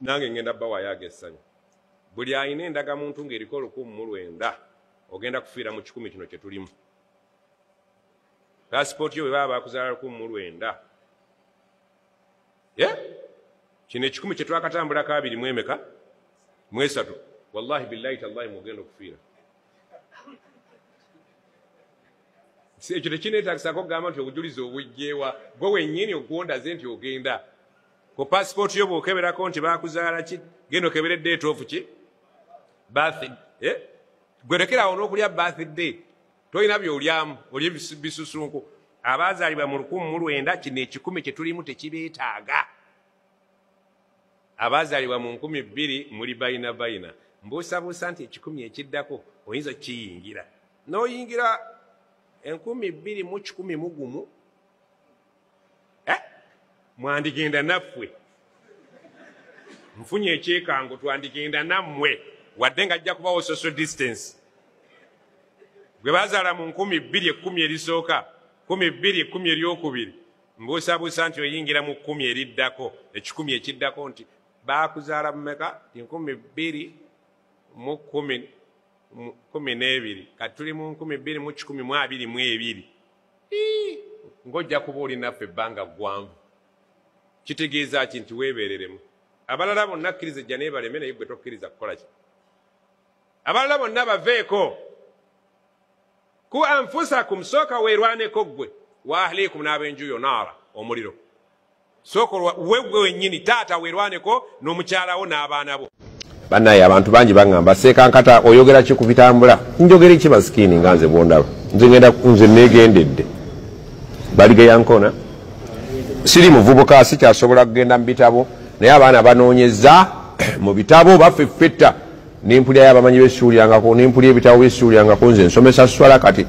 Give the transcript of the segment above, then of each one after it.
nange ngenda bawa yage essanyu buli ayina endagamuntu ng'eriko 1,900 ogenda kufiira mu 10 kino kye tulimu passport yo bwe baba bakuzaala 1,900 kino 10 kye twakatambulako 2 mu emeka mu 3 wallahi billahi tallahi mugenda okufiira ekyo tekineetagisako okugamba nti obujulizi obujjeewa gwe wennyini ogondaze nti ogenda ku passport yo bw'okeberako nti bakuzaala ki genda okebere date of ki birthday gwe lekerawo n'okulya birthday tolina byolyamu olya bisusunku abaazaalibwa mu 1900 kino 10 kye tulimu tekibeetaaga abaazaalibwa mu 2000 muli bayina mbuusabuusa nti 10 ekiddako oyinza kiyingira n'oyingira 2011 mwandigenda naffe nfunye ekyekango twandigenda nammwe wadde nga ajja kubawo social distance gwe bazaala mu 2010 erisooka 2010 eryokubiri mbuusabuusa nti oyingira mu 10 eriddako 10 ekiddako nti baakuzaala mumeka 2012 kati tuli mu 2022 ng'ojja kuba oli naffe ebbanga ggwanvu kitegeeza ki nti weebeereremu abalala bonna akkiriza ejja neebaleme naye gwe tokkiriza kukola ki abalala bonna baveeko ku anfusakum sooka weerwaneko ggwe wa ahliikum n'ab'enjuyo naara omuliro sooka weggwe wennyini taata weerwaneko n'omukyalawo n'abaana bo bannaye abantu bangi baŋŋamba seekankata oyogera ki ku bitambula njogera ki masikini nga nze bwondaba nze neegendedde baligeyankona siri muvubuka sikyasobola kugenda mu bitabo naye abaana banoonyeza mu bitabo baffe ffetta nempulyayo abamanyi b'essuulyangako nempulya ebitabo by'essuulyangako nze nsomesa swala kati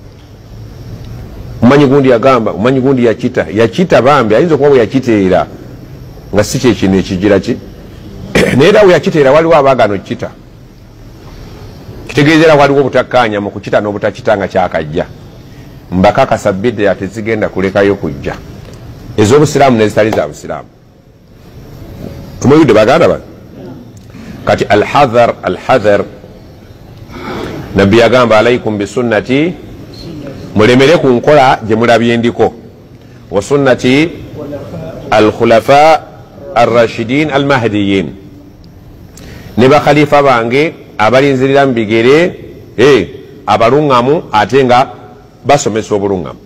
omanyi gundi yagamba omanyi gundi yakita bambi ayinza okuba bwe yakiteera nga si kyekino ekigira ki naye era bwe yakiteera waliwo abaagano kita kitegeezera waliwo obutakkaanya mu kukita n'obutakita nga kyakajja mbakakasa bidya tezigenda kulekayo kujja ez'obusiraamu n'ezitali za busiraamu tumuyudde baganda bano kati alhadhar nabbi yagamba alaikum bisunnati mulemere ku nkola gye mulabye ndiko wa sunnati alkhulafa arrashidin almahdiyin ne bakhalifa bange abalinzirira mu bigere abaluŋŋamu ate nga basomesa obuluŋŋamu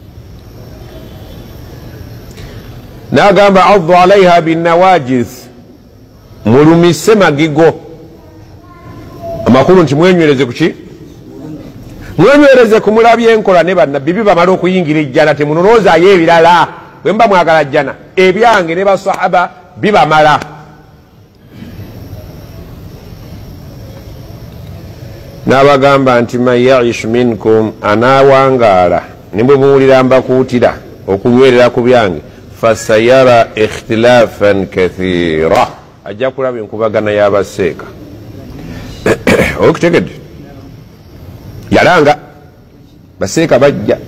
n'agamba addu alaiha binnawajiz mulumise magigo amakulu nti mwenywereze ku ki mwenywereze ku mulabye enkola ne bannabbi bibamala okuyingira ejjana temunoloozaayo ebirala bwe mba mwagala jjana ebyange ne basahaba bibamala n'abagamba nti man yaish minkum anaawangaala ne bwe muwulira mbakuutira okunywerera ku byange fasayara ikhtilafan kathira ajja kulaba enkubagana y'abaseeka okutegedde yalanga baseeka bajja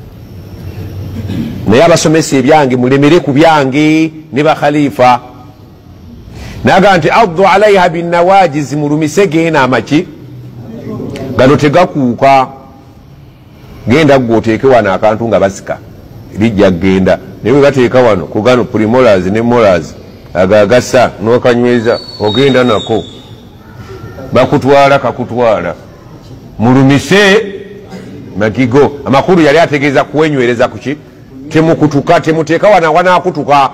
naye abasomesa ebyange mulemere ku byange ne bakhalifa naga nti addu alaiha binnawajizi mulumise geena amaki gano tegakuuka genda gwe oteeke wano akantu nga basika lijja kgenda naye bwe bateeka wano ku gano primolars ne molars agagasa n'okanyweza ogenda nako bakutwala kakutwala mulumise magigo amakulu yali ategeeza kuwenywereza kuki temukutuka temuteeka wanaakutuka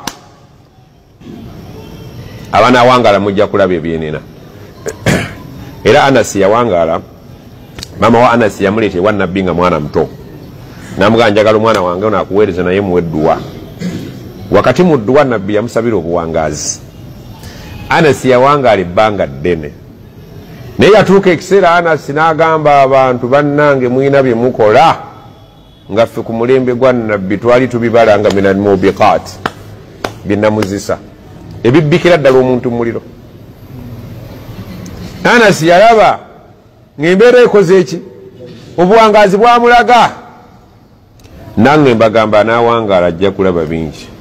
abaana awangala mujja kulaba ebyenena era Anasi yawangala mama wa Anasi yamuleeta ewa nabbi nga mwana muto namugamba njagala omwana wange onaakuweereza naye muwe dduwa wakati mu dduwa nabbi yamusabira obuwangaazi Anasi yawangaala ebbanga ddene naye yatuuka ekiseera Anasi n'agamba abantu bannange mwina bye mukola nga ffe ku mulembe gwa nabbi twali tubibala nga minal mubiqaat binnamuzisa ebibbikira ddala omuntu mu muliro Anasi yalaba ng'embeera ekoze eki obuwangaazi bwamulaga nange mbagamba anaawangaala ajja kulaba bingi